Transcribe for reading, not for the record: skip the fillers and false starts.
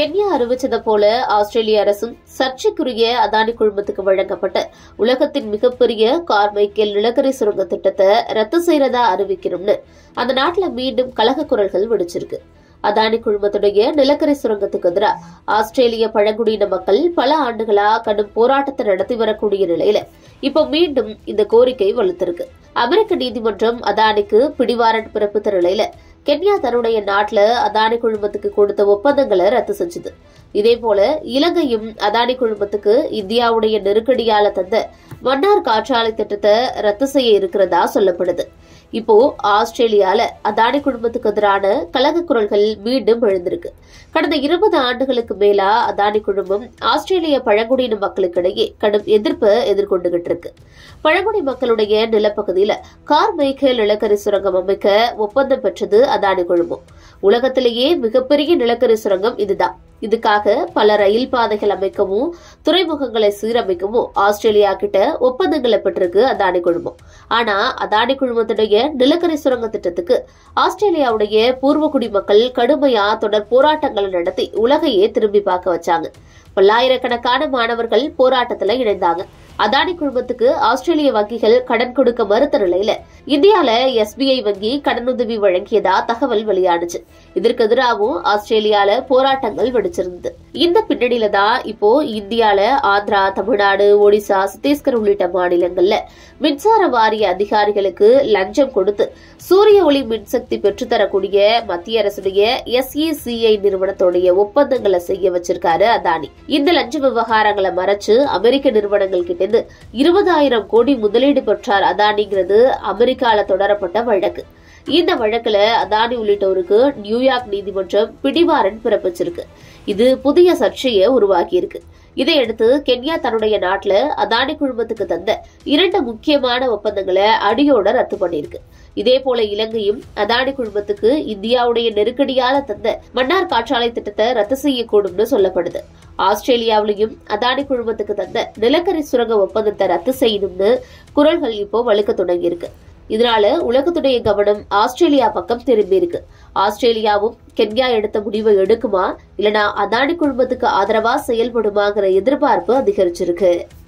Kenya அறிவிச்சது போல ஆஸ்திரேலிய அரசும் சர்ச்சைக்குரிய அதானி குழுமத்துக்கு வழங்கப்பட்ட உலகத்தின் மிகப்பெரிய கார்மைக்கேல் நிலக்கரி சுரங்க திட்டத்தை ரத்து செய்யறதா அறிவிக்கணும்னு அந்த நாட்டுல மீண்டும் கலக குரல்கள் வெடிச்சிருக்கு. அதானி குழுமத்துடைய நிலக்கரி சுரங்கத்துக்கு எதிராக ஆஸ்திரேலிய பழங்குடியின மக்கள் பல ஆண்டுகளா கடும் போராட்டத்தை நடத்தி வரக்கூடிய நிலையில இப்ப மீண்டும் இந்த கோரிக்கை வலுத்திருக்கு. அமெரிக்க நீதிமன்றம் அதானிக்கு பிடிவாரண்ட் பிறப்பித்த நிலையில கென்யா தன்னுடைய நாட்டுல அதானி குழுமத்துக்கு கொடுத்த ஒப்பந்தங்களை ரத்து செஞ்சது. இதேபோல இலங்கையும் அதானி குழுமத்துக்கு இந்தியாவுடைய நெருக்கடியால தந்த மன்னார் காற்றாலை திட்டத்தை ரத்து செய்ய இருக்கிறதா சொல்லப்படுது. இப்போ ஆஸ்திரேலியால அதானி குழுமத்துக்கு எதிரான கலக குரல்கள் மீண்டும் எழுந்திருக்கு. கடந்த 20 ஆண்டுகளுக்கு மேலா அதானி குழுமம் ஆஸ்திரேலிய பழங்குடியின மக்களுக்கிடையே கடும் எதிர்ப்பை எதிர்கொண்டுகிட்டு இருக்கு. பழங்குடி மக்களுடைய நிலப்பகுதியில கார்மைக்கேல் நிலக்கரி சுரங்கம் அமைக்க ஒப்பந்தம் பெற்றது அதானி குழுமம். உலகத்திலேயே மிகப்பெரிய நிலக்கரி சுரங்கம் இதுதான். இதுக்காக பல ரயில் பாதைகள் அமைக்கவும் துறைமுகங்களை சீரமைக்கவும் ஆஸ்திரேலியா கிட்ட ஒப்பந்தங்களை பெற்றிருக்கு அதானி குழுமம். ஆனா அதானி குழுமத்துடைய நிலக்கரி சுரங்க திட்டத்துக்கு ஆஸ்திரேலியாவுடைய பூர்வகுடி மக்கள் கடுமையா தொடர் போராட்டங்களை நடத்தி உலகையே திரும்பி பார்க்க வச்சாங்க. பல்லாயிரக்கணக்கான மாணவர்கள் போராட்டத்துல இணைந்தாங்க. அதானி குழுமத்துக்கு ஆஸ்திரேலிய வங்கிகள் கடன் கொடுக்க மறுத்த நிலையில இந்தியால SBI வங்கி கடனுதவி வழங்கியதா தகவல் வெளியானுச்சு. இதற்கு எதிராகவும் ஆஸ்திரேலியால போராட்டங்கள் வெடிச்சிருந்தது. இந்த பின்னணியில தான் இப்போ இந்தியால ஆந்திரா, தமிழ்நாடு, ஒடிசா, சத்தீஸ்கர் உள்ளிட்ட மாநிலங்கள்ல மின்சார வாரிய அதிகாரிகளுக்கு லஞ்சம் கொடுத்து சூரிய ஒளி மின்சக்தி பெற்றுத்தரக்கூடிய மத்திய அரசுடைய SECI நிறுவனத்துடைய ஒப்பந்தங்களை செய்ய வச்சிருக்காரு அதானி. இந்த லஞ்ச விவகாரங்களை மறைச்சு அமெரிக்க நிறுவனங்கள் கிட்ட 20,000 கோடி முதலீடு பெற்றார் அதானிங்கிறது அமெரிக்கால தொடரப்பட்ட வழக்கு. இந்த வழக்குல அதானி உள்ளிட்டோருக்கு நியூயார்க் நீதிமன்றம் பிடிவாரண்ட் பிறப்பிச்சிருக்கு. இது புதிய சர்ச்சையை உருவாக்கி இருக்கு. இதையடுத்து கென்யா தன்னுடைய நாட்டுல அதானி குழுமத்துக்கு தந்த 2 முக்கியமான ஒப்பந்தங்களை அடியோட ரத்து பண்ணிருக்கு. இதே போல இலங்கையும் அதானி குழுமத்துக்கு இந்தியாவுடைய நெருக்கடியால தந்த மன்னார் காற்றாலை திட்டத்தை ரத்து செய்யக்கூடும்னு சொல்லப்படுது. ஆஸ்திரேலியாவிலையும் அதானி குழுமத்துக்கு தந்த நிலக்கரி சுரங்க ஒப்பந்தத்தை ரத்து செய்யணும்னு குரல்கள் இப்போ வலுக்க தொடங்கியிருக்கு. இதனால உலகத்துடைய கவனம் ஆஸ்திரேலியா பக்கம் திரும்பி இருக்கு. ஆஸ்திரேலியாவும் கென்யா எடுத்த முடிவை எடுக்குமா இல்லனா அதானி குழுமத்துக்கு ஆதரவா செயல்படுமாங்கிற எதிர்பார்ப்பு அதிகரிச்சிருக்கு.